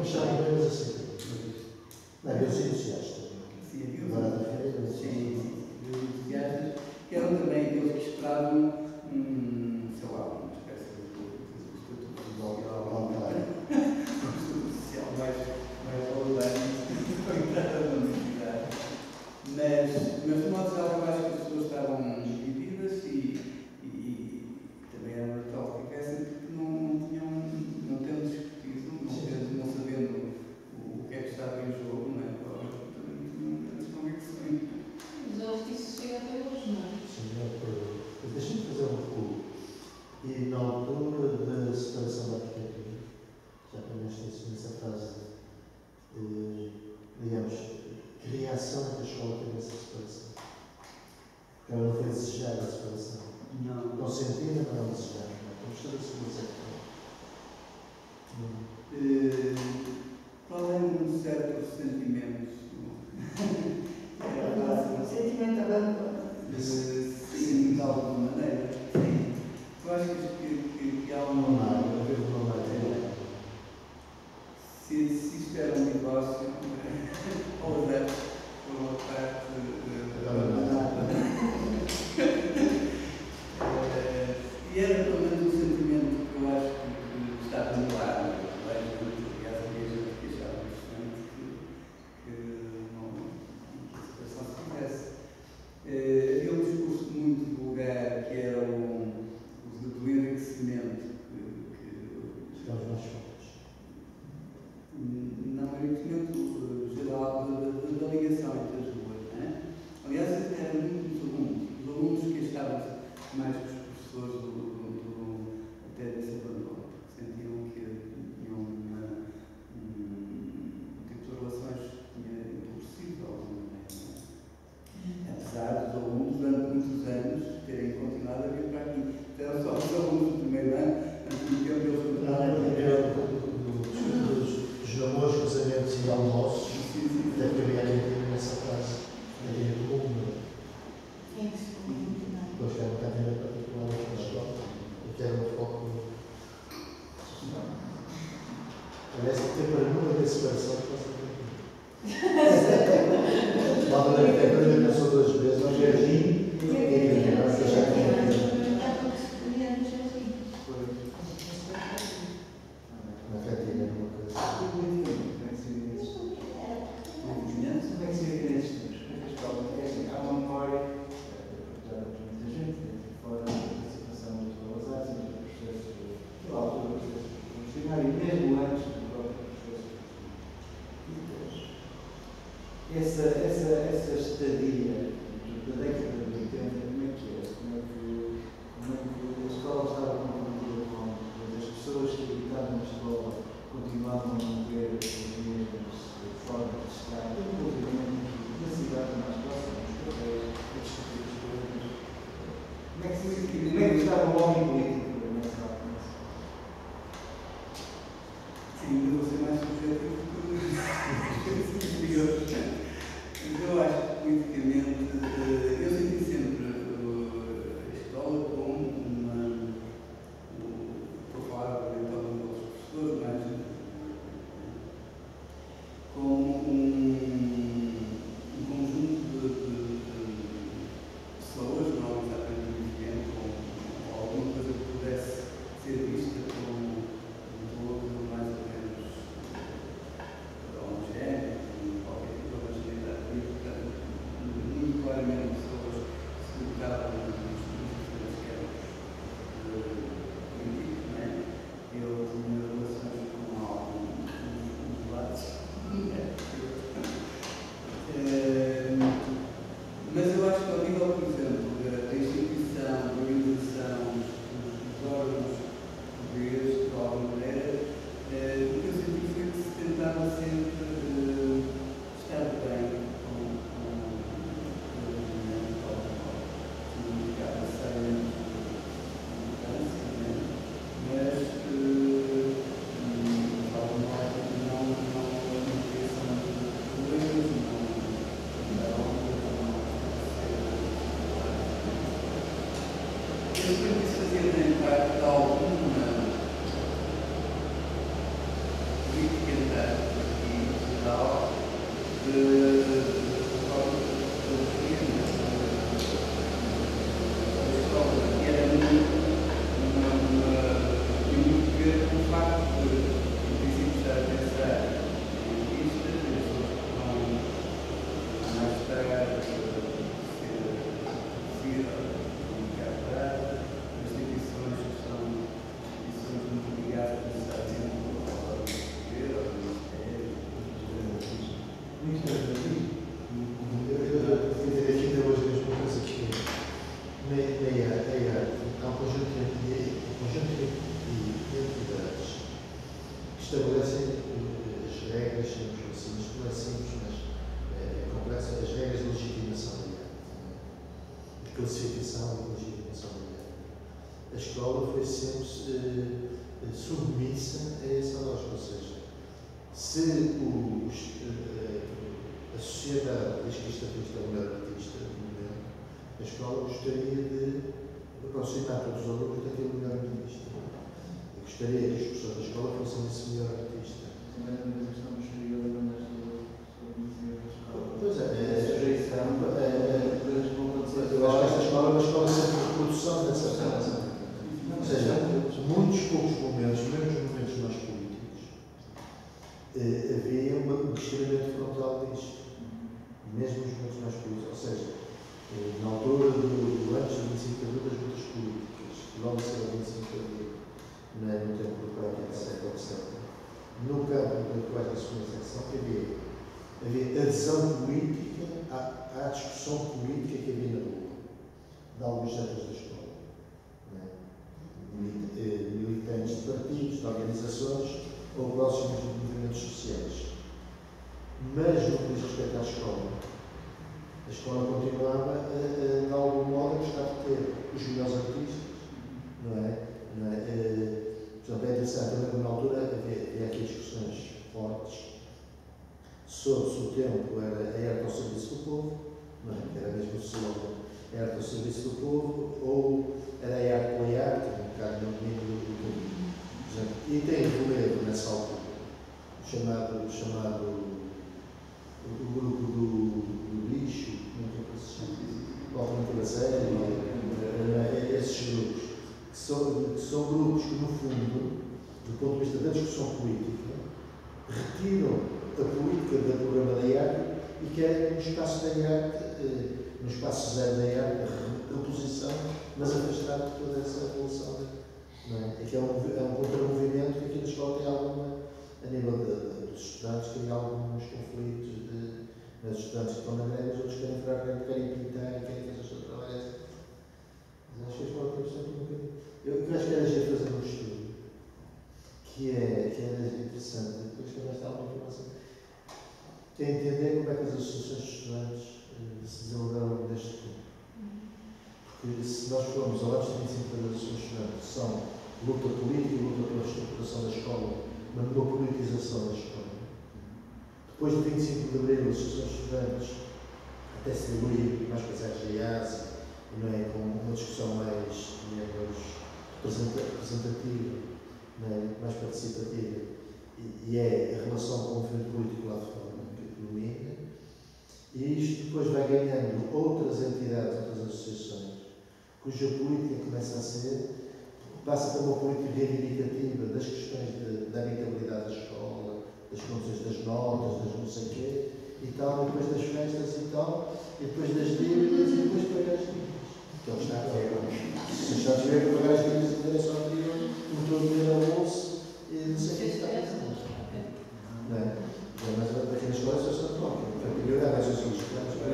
chamam apenas assim. Não, eu sou entusiasta. Sim, havia os Agora da feira, entusiastas, que eram também aqueles que esperavam sei lá, uma espécie de estatuto social, social mais valorante para entrar na universidade. Mas, de modo geral, eu acho que as pessoas estavam divididas e também era natural que ficassem porque não tendo discutido, não sabendo o que é que estava em jogo, não é? Provavelmente também não tinham grandes convicções. Mas eu acho que isso chega até hoje, não é? sim, não é problema. Deixa-me fazer um recuo. E na altura da separação da arquitetura, já apanhaste essa frase de, digamos, criação da escola teve essa separação. Porque ela não foi desejada a separação. Não sentida, mas não desejada. Como está a separação? Qual é um certo ressentimento? Sentimento abandono. Sim, de alguma maneira. Sim. Eu acho que há uma maneira. Se isto era um negócio, ou deve por uma parte abandonada. E era pelo menos um sentimento que eu acho que estava no ar. Aliás, havia gente que achava bastante que a situação se fizesse. Havia um discurso muito vulgar que era o do enriquecimento. São os mais fortes. Não, o enriquecimento geral da ligação entre as duas. Não é? Aliás, era muito dos alunos. Os alunos que achavam mais que os professores até desse abandono. Sentiam que tinham um tipo de relações que tinha empobrecido de alguma maneira. Apesar dos alunos, durante muitos anos, terem continuado a vir para aqui. Eram só os alunos do primeiro ano, antes do tempo eles continuaram a vir. Dos namoros, casamentos e almoços, deve haver aqui nessa frase. Aqui no comum. Depois que há uma cadeira particular na escola, eu quero um foco. Parece que tem para nunca ter separação que passa por aqui. Malta da arquitetura já pensou duas vezes, mas é assim, e nós já temos. Na cantina, uma coisa. Há uma memória, apesar de muita gente, fora da participação das belas artes, dos processos da altura do processo revolucionário, e mesmo antes do próprio processo. Essa estadia estabelecem as regras, digamos assim, isto não é simples, mas é complexo, as regras de legitimação da IAC, de classificação e de legitimação da IAC. A escola foi sempre submissa a essa lógica, ou seja, se a sociedade diz que este artista é o melhor artista do momento, a escola gostaria de aproximar todos os alunos daquele melhor artista. Eu gostaria que os professores da escola fossem esse melhor artista. Também a questão do exterior, quando as pessoas da escola. Pois é, sujeição, eu acho que esta escola é uma escola sempre de produção dessa relação. Ou seja, muitos poucos momentos, mesmo os momentos mais políticos, havia um questionamento frontal disto. Mesmo os momentos mais políticos. Ou seja, na altura do antes do 25 de abril, das lutas políticas, logo a seguir ao 25 de abril, no tempo do próprio, etc. No campo da quarta e segunda secção, havia adesão política à discussão política que havia na rua, de alguns centros da escola. Militantes de partidos, de organizações ou próximos de movimentos sociais. Mas, no que diz respeito à escola, a escola continuava, de algum modo, a gostar de ter os melhores artistas, não é? Portanto, é interessante, também na altura havia aqui discussões fortes sobre se o tempo era a arte ao serviço do povo, não é? Que era mesmo o slogan, a arte ao serviço do povo, ou era a arte pela arte, um bocado no domínio do caminho. E tem relevo nessa altura, chamado o grupo do lixo, como é que se chama? Alternativa Séria, esses grupos, que são grupos que, no fundo, do ponto de vista da discussão política, retiram a política do programa da IAC e querem no espaço da IAC, no espaço zero da IAC, a reposição, mas afastado de toda essa relação. Não é? Que é um contra-movimento que aqui na escola tem alguma, a nível dos estudantes, tem alguns conflitos dos estudantes que estão na greve, os outros querem entrar, querem pintar e querem que as pessoas trabalhem. Mas acho que a escola tem sempre um bocadinho. Eu acho que era jeito fazer um estudo que era interessante, depois que eu já alguma informação, que é entender como é que as associações de estudantes se desenvolveram deste ponto. Porque se nós formos ao antes de 25 das associações de estudantes, são luta política e luta pela estruturação da escola, mas numa politização da escola. Depois do 25 de abril, as associações de estudantes até se evoluir mais para as RGAs, não é? Com uma discussão mais, representativa, não é? Mais participativa, e é a relação com o movimento político lá de fora que domina, e isto depois vai ganhando outras entidades, outras associações, cuja política começa a ser, passa para uma política reivindicativa das questões da habitabilidade da escola, das condições das notas, das não sei o quê, e tal, e depois das festas e tal, e depois das dívidas, e depois de pagar as dívidas. Que é o que está a fazer. Se os Estados tiverem que pagar as dívidas da direção anterior, botou o dinheiro ao bolso, e não sei o que está a fazer. Não é? Mas aqui na escola só está troca. Para melhorar as suas estudantes, para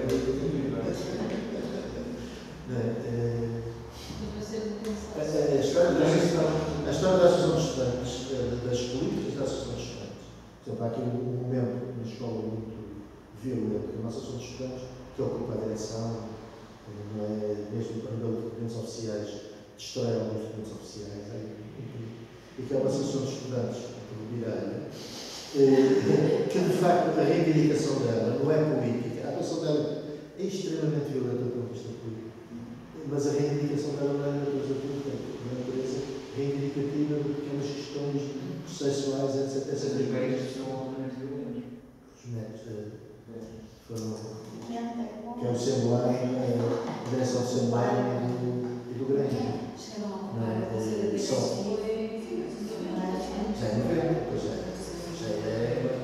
a história da Associação de Estudantes, das políticas da Associação de Estudantes. Por exemplo, há aqui um momento na escola muito violento, que a nossa Associação de Estudantes, que ocupa a direção, mesmo para nível de documentos oficiais, destrói alguns documentos oficiais, e que é uma Associação de Estudantes, por Miralha, que de facto a reivindicação dela não é política, a atuação dela é extremamente violenta do ponto de vista político, mas a reivindicação dela não é natureza política, é uma natureza reivindicativa de pequenas questões processuais, etc. Essas regras são altamente violentas. Os métodos foram. Que é o Semblai, a direção do Semblai e do Grande. Já é 90, pois é. Já é.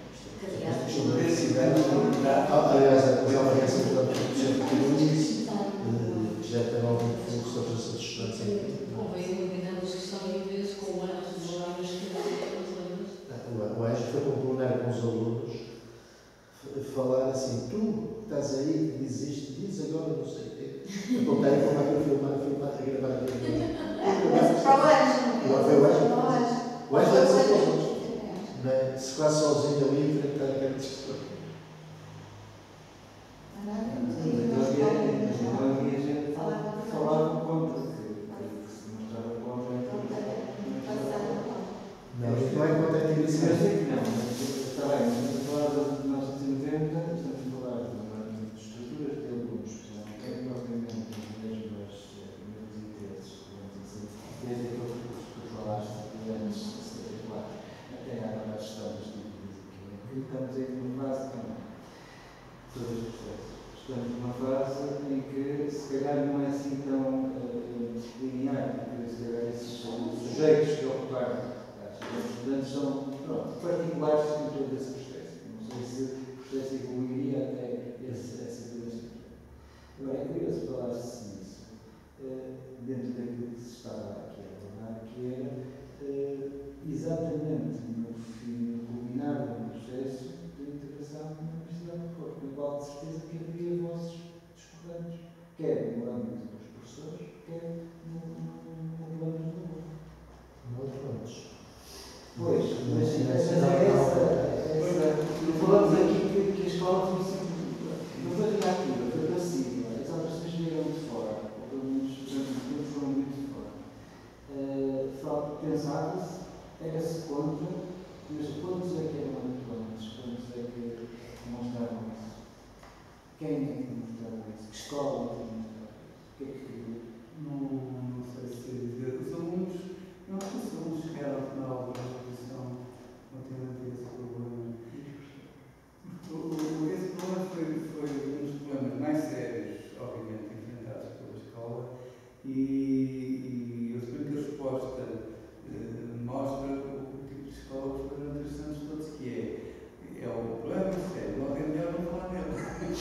Aliás, há uma reação do Presidente que disse que já tem algum fluxo de apresentação de estudantes aqui. Houve uma grande discussão e vezes com o Anjo dos Alunos que o Anjo foi com um plenário com os alunos falar assim: tu estás aí, que dizes isto, diz agora, não sei o quê. Apontar e como é que eu filmar, a gravar a Para o Anjo. o Anjo deve ser para os outros. O quase sozinho ali e enfrentar aquela discussão. Não havia gente que falava contra, que se mostrava contra. Não, não é contra a Eu direção. sei que não, mas está bem, mas estamos a falar de 1990, estamos a falar de estruturas de alunos, que já não têm propriamente os mesmos interesses, digamos assim, desde aquilo que tu falaste de anos 74 até agora a gestão das dúvidas aqui. Estamos aí numa fase também, todos os processos. Estamos numa fase em que se calhar não é assim tão linear, porque se calhar esses sujeitos que ocuparam os estudantes são particulares em todo esse processo. Não sei se o processo evoluiria até essa estrutura. Agora, é curioso falar-se nisso, dentro daquilo que se estava aqui a abordar, que era exatamente no fim, no culminar do processo de integração na Universidade do Porto, no qual de certeza que havia vozes discordantes, quer no âmbito dos professores, quer no plano do aluno. Não outros. Pois, mas falamos aqui que a escola foi sempre, não foi reativa, foi passiva. As alterações vieram de fora, ou pelo menos foram muito de fora. Pensava-se, era-se contra, mas quantos é que eram atuantes? Quantos é que demonstravam isso? Quem é que demonstrava isso? Que escola é que demonstrava isso? O que é que... Não sei se dizer. Os alunos chegaram ao final da exposição relativamente a esse problema. Esse problema foi um dos problemas mais sérios, obviamente, enfrentados pela escola e eu suponho que a resposta mostra o tipo de escola que foi durante os anos todos, que é o problema sério, logo é melhor não falar dele.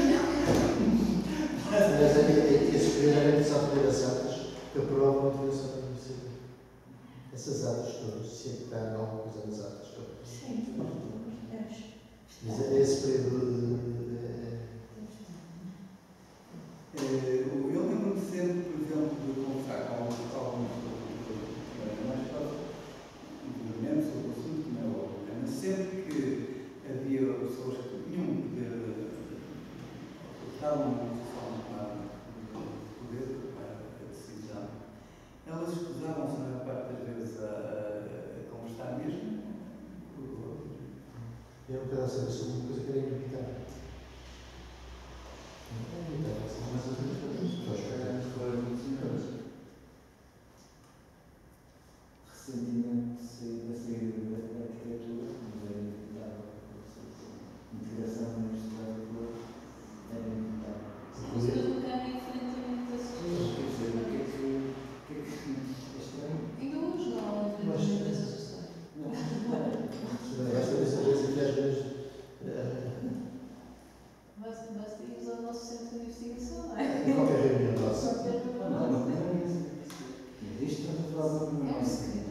Mas esses primeiros as atas que aprovam a utilização da universidade. Essas atas todas, se está alguma coisa nas atas todas. Sim, Mas esse período Eu lembro-me sempre, por exemplo, de conversar com alguns mais próximos, sobre o assunto, não é óbvio, mas sempre que havia pessoas que tinham poder, estavam numa posição de poder para a decisão, elas escusavam-se, na maior parte das vezes, a conversar mesmo. eu não quero saber sobre uma coisa que era inevitável. Não é inevitável, mas as outras foram muito senhores. Recentemente saí da saída da arquitetura, mas era inevitável. A integração na Universidade do Porto era inevitável. Mas eu nunca me enfrentamento das pessoas. Quer dizer, o que é que é estranho? Ainda hoje não há enfrentamento dessas pessoas. Basta ver que às vezes Basta irmos ao nosso centro de investigação, não é? em qualquer reunião nossa. Não é isso. Existe tanta forma de É um segredo.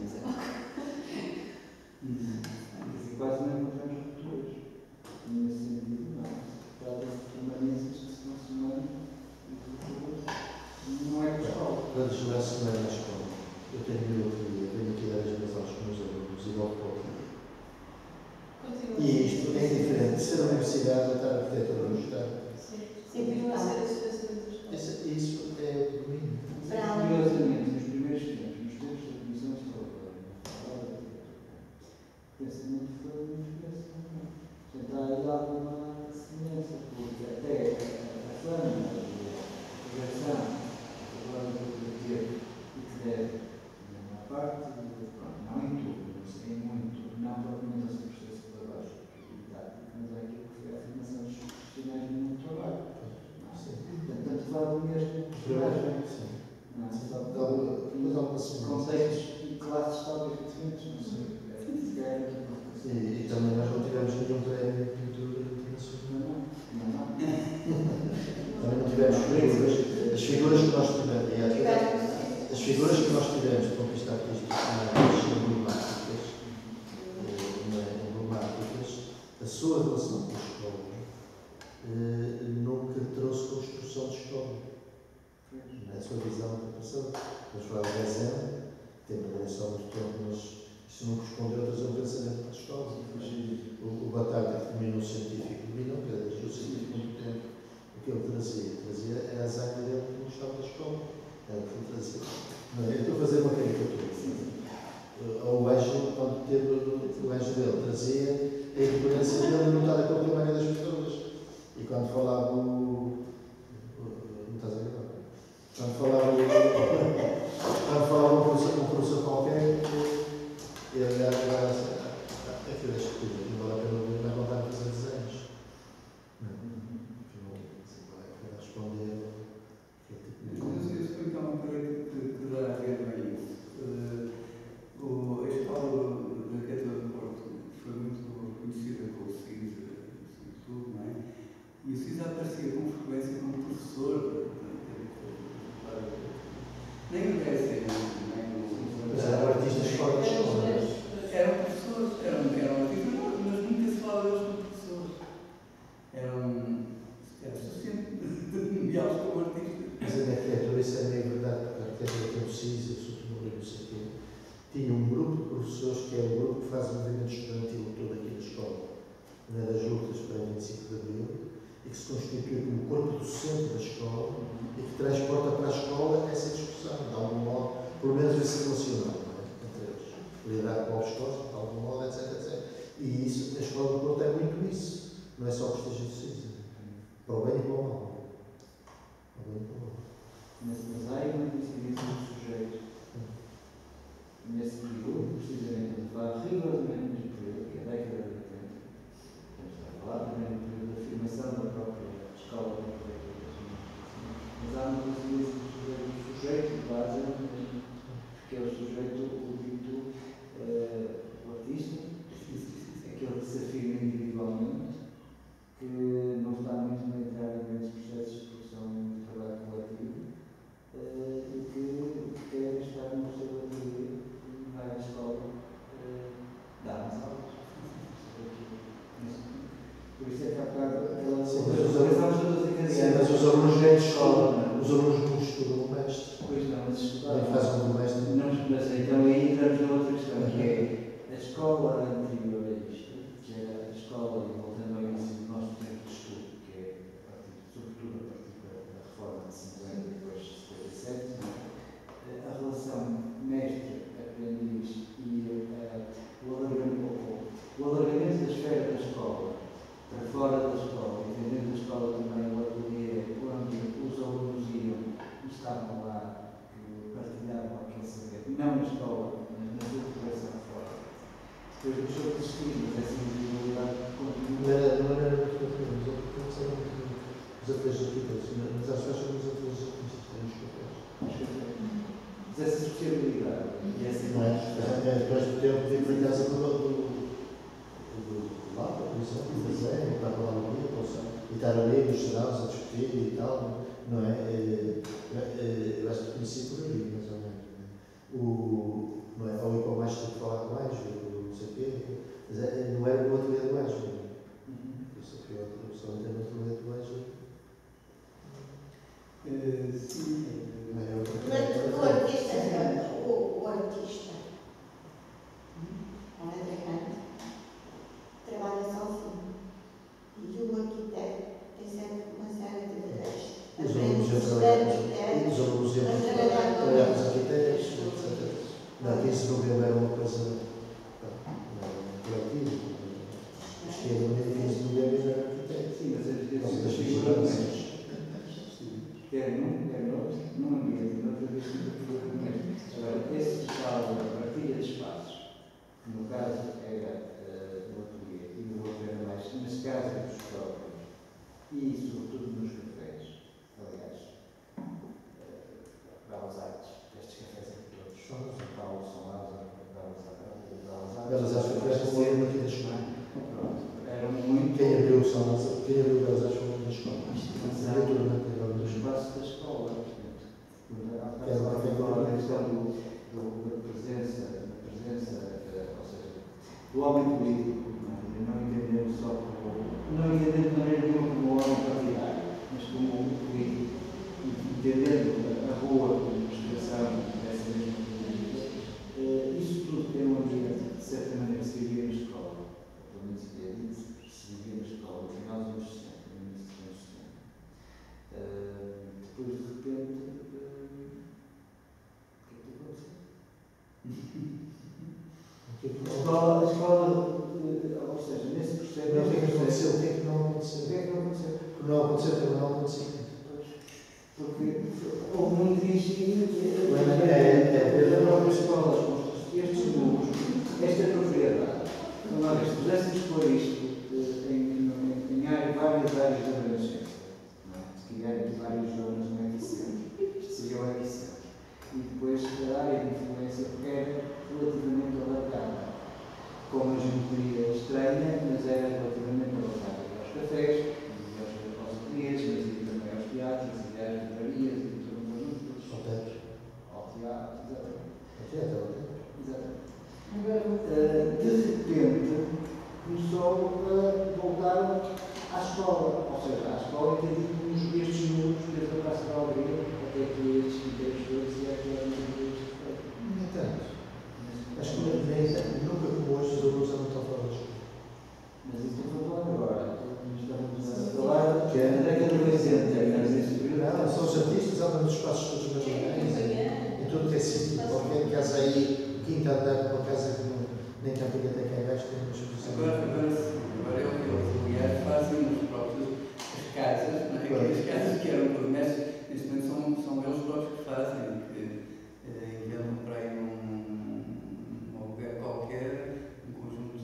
E quase não encontramos rupturas. Nesse sentido, não. Trata-se de permanências que se vão somando e rupturas. Não é pessoal. Quando chegar a semana na escola, eu tenho aqui dar as razões com os alunos e logo pouco. E isto é diferente de ser a universidade ou estar a arquitetura no Estado. Continua a ser a situação das pessoas. Isso é o mínimo. Curiosamente, nos primeiros tempos, nos tempos da Comissão de História, o pensamento foi muito parecido. Portanto, há aí alguma semelhança, porque até a fama, a projeção, agora do que deve, na parte, não em tudo, mas em muito, não propriamente ao seu processo de trabalho, mas é aquilo que foi a afirmação dos profissionais no mundo do trabalho. Portanto, vale o mesmo. Não, contextos e classes talvez diferentes, não sei. E também nós não tivemos nenhum prémio de pintura internacional. Não. Também não tivemos figuras. As figuras que nós tivemos, as figuras que nós tivemos de conquista artística emblemáticas, a sua relação com a escola nunca trouxe construção de escola. A sua visão da passou. Mas foi ao desenho, teve a direção muito tempo, mas isso não correspondeu a trazer o pensamento para a escola. científico de mim, não, porque eu científico há muito tempo. O que ele trazia era a zanha dele que não estava da escola. Era o que ele trazia. Não, eu estou a fazer uma caricatura. O Ângelo, quando teve o Ângelo dele, trazia a ignorância dele não estar a contar a maioria das pessoas. E quando falava não estás a ver? Quando falava um professor qualquer, ele era assim, é que eu deixo tudo, não vale a pena ouvir, vai contar a fazer desenhos. Não, vai responder. Eu suponho que há uma coisa que dá a ver bem isso. A escola da Arquitetura do Porto foi muito conhecida com o CISA, sobretudo, não é? E o CISA aparecia com frequência como professor. Nem o DSE, Mas eram artistas fora da escola. eram professores, eram artistas, mas nunca se fala deles como professores. Era suficiente de nomeá-los como artistas. Mas a arquitetura, isso é meio verdade, porque a arquitetura tem o CISA, o Sotomoro e não sei o quê. Tinha um grupo de professores que é o grupo que faz o movimento estudantil todo aqui na escola, das lutas para o 25 de Abril, e que se constitui como corpo docente da escola e que transporta para a escola essa discussão, de algum modo, pelo menos esse relacionado, entre eles. Liderar para os escolas, de algum modo, etc. E isso, a escola do Porto é muito isso. Não é só o prestígio do CISA. Para o bem e para o mal. Para o bem e para o mal. Mas há uma coincidência do sujeito. Nesse período, precisamente, de falar rigorosamente neste período, que é a década de 80, estamos a falar também do período de afirmação da própria escola da arquitetura. Mas há uma coincidência do sujeito de base, que é o sujeito, o dito, o artista, aquele que se afirma individualmente, que não está muito a entrar em grandes processos de produção de trabalho coletivo, e que quer estar no observatório, vai à escola, dá umas aulas. Por isso é que há bocado aquela Mas os alunos vêm de escola, os alunos não estudam o mestre. Pois não, mas estudar. Nem fazem o mestre. Não, mas então aí entramos na outra questão, que é a escola anterior a isto, que é a escola, e voltando ao início do nosso tempo de estudo, que é sobretudo a partir da reforma de 50 e depois de 77, a relação mestre-aprendiz e o alargamento da esfera da escola para fora da escola, entendendo a escola também o ateliê, onde os alunos iam e estavam lá, que partilhavam aquele saber, não na escola, mas na sua profissão fora. Depois deixou de existir, mas essa individualidade continua. Não era muito diferente, os atletas arquitetos, mas às vezes são os atletas arquitetos, Mas essa sociabilidade e essa não é? Depois do tempo de ir para casa do Lapa, por exemplo, do desenho, para falar no dia, e estar ali nos cenários a discutir e tal, não é? Eu acho que conheci por ali, mais ou menos. Não é? Ou ir para o mais de falar com mais, não sei o quê, mas não era o outro dia do Ângelo. Eu sei que eu pessoal tem outro dia do Ângelo. Sim. O artista, a letra grande, trabalha sozinho. E o arquiteto tem sempre uma série de ideias. Os alunos iam trabalhar com os arquitetos, etc. Não, que isso não deu era uma coisa coletiva. Chega no meio 15 de novembro e era arquiteto. Sim, mas das figuras quer num, quer noutro, num ambiente, noutra vez que agora, esse tal partilha de espaços, que no caso era do ateliê e do outro era mais nas casas dos próprios e sobretudo nos cafés, aliás, Belas Artes, estes cafés aqui todos, São Paulo, São Lázaro, Belas Artes foi esta uma aqui da escola. Eram muito. Quem abriu São Lázaro, quem abriu Belas Artes foi uma da escola. Do espaço da escola, portanto. Era uma A questão da presença, ou seja, do homem político, não entendendo só como. Não entendendo de maneira nenhuma como homem partidário, mas como homem político, entendendo a rua como expressão dessa mesma política. Isso tudo tem um ambiente que de certa maneira se vivia na escola, ou pelo menos se vivia na escola. que é que A não- escola, ou seja, nesse processo. o que é que aconteceu? O que é que não O aconteceu? que é que não aconteceu? O que não aconteceu também não aconteceu. Porque houve muito ensino que é próprias escolas com estes números, esta propriedade. Uma vez, se pudéssemos pôr isto várias áreas da abrangência, se quiserem aqui várias zonas no epicentro, isto seria o epicentro. E depois a área de influência, porque era relativamente alargada, com uma geometria estranha, mas era relativamente alargada. Aos cafés, aos ateliês, mas e também aos teatros, e às livrarias, e todo um conjunto de outros. Ao teatro, exatamente. De repente, começou a voltar à escola, ou seja, à escola que temos estes números, desde a Praça da Alegria até aqui estes critérios todos e até aqui Nem tanto. Acho que nem tanto. Nunca como hoje os alunos não estão fora da escola. Mas isso estou falando agora. Estamos a falar que é na década de 80, nesse período. Não, são os artistas, andam nos espaços todos marginais, em tudo que é sítio. Qualquer casa aí, quinta andar, uma casa que nem campinha até cá em baixo, tem uma exposição. Agora eles, aliás, fazem os próprios as casas, não é? Aquelas casas que eram promessas, neste momento são eles próprios que fazem, que inventam para aí num lugar qualquer, um conjunto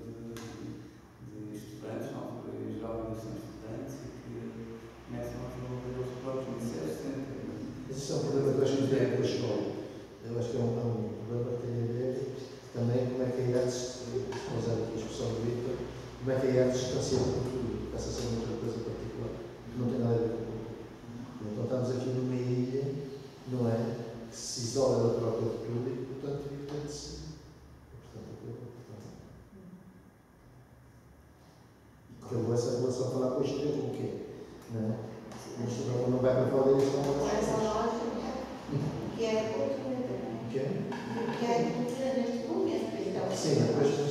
de estudantes, na altura em geral são estudantes, e que começam a desenvolver eles próprios, mas isso é sempre. Mas isso é um problema que eu acho que tem a ver com a escola. Eu acho que é um problema que tem a ver também como é que a IAD, usar aqui a expressão do Victor, como é que a IAD se distancia do futuro, passa a ser uma outra coisa particular, que não tem nada a ver com o futuro. Então estamos aqui numa ilha, não é? Que se isola da própria cultura e, portanto, vive-se. Acabou essa relação falar com o extremo, o quê? Não é? Mas não vai para fora deles, não Com vai essa para fora. lógica, que é a cultura também. O quê? Que é a cultura neste momento, então. Sim, depois